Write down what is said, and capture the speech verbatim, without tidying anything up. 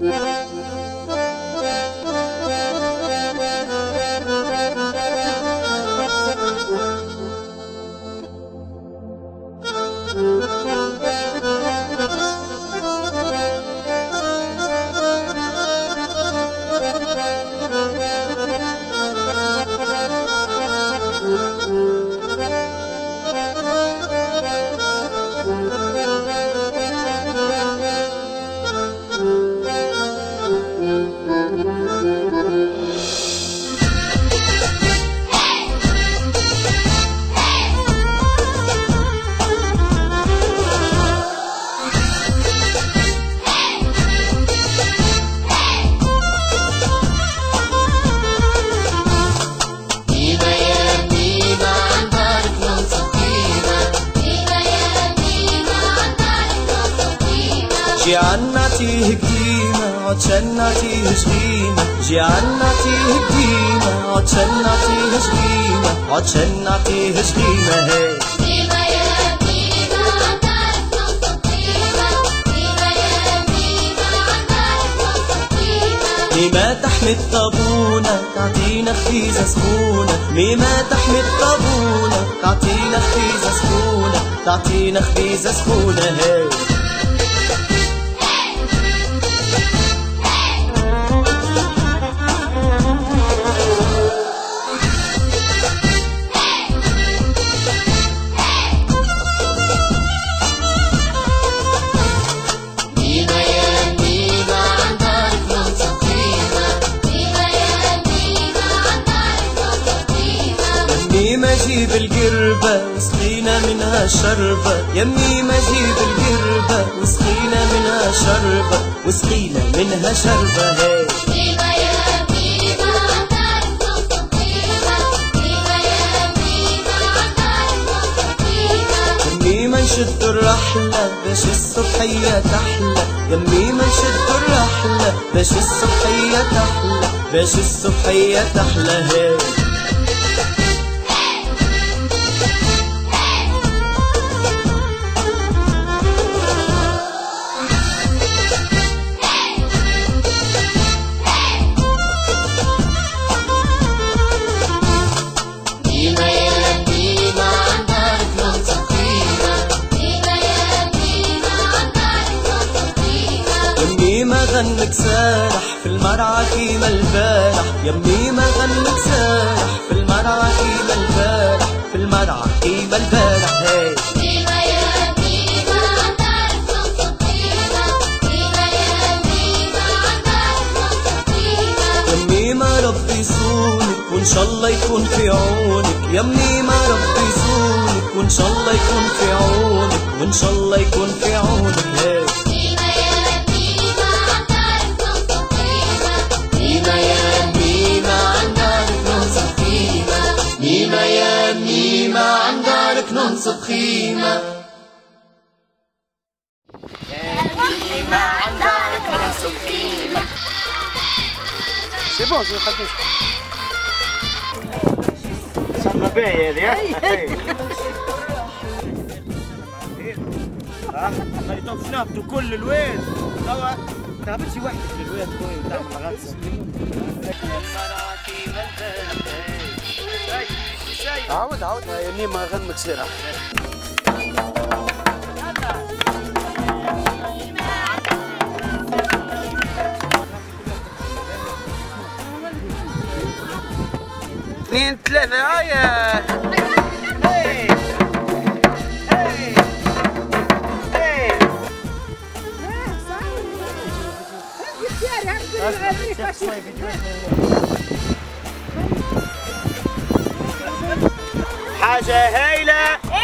جي عنا تيه قديمة عطشان نعطيه شقيمة جي عنا تيه قديمة عطشان نعطيه شقيمة عطشان نعطيه شقيمة هي قيمة يا قيمة عطارك نوصل قيمة قيمة يا قيمة عطارك نوصل قيمة ميمة تحمي الطابونة تعطينا خبيزة سخونة ميمة تحمي الطابونة تعطينا خبيزة سخونة تعطينا خبيزة سخونة هي يمي جيب القربة وسقينا منها شربة يمي ما جيب القربة وسقينا منها شربة وسقينا منها شربة هي قيمة يا قيمة عطارك نوصل قيمة قيمة يا قيمة عطارك نوصل قيمة يمي ما نشد الرحلة باش الصبحية تحلى يمي ما نشد الرحلة باش الصبحية تحلى باش الصبحية تحلى هي ما غنك سارح في المرعى كيما البارح يمي ما غنك سارح في المرعى كيما البارح في المرعى كيما البارح هي قيمة يا قيمة عطارك نوصل قيمة قيمة يا قيمة عطارك نوصل قيمة يمي ما ربي يصونك وان شاء الله يكون في عونك يمي ما ربي يصونك وان شاء الله يكون في عونك وان شاء الله يكون في عونك هي قيمة يا قيمة عطارك نوصل قيمة ميمة يا ميمة عن دارك ننصب خيمة يا قيمة عن دارك نوصل قيمة سي بون سي خدمت سما باهي هذه ها خلي تو باش نهبطوا كل الواد توا تهبطش وحدك للواد خويا وتعمل غطسه عاود عاود هاي ما غنمك سيرها اثنين ثلاثة هيا هي هي هي حاجة هايلة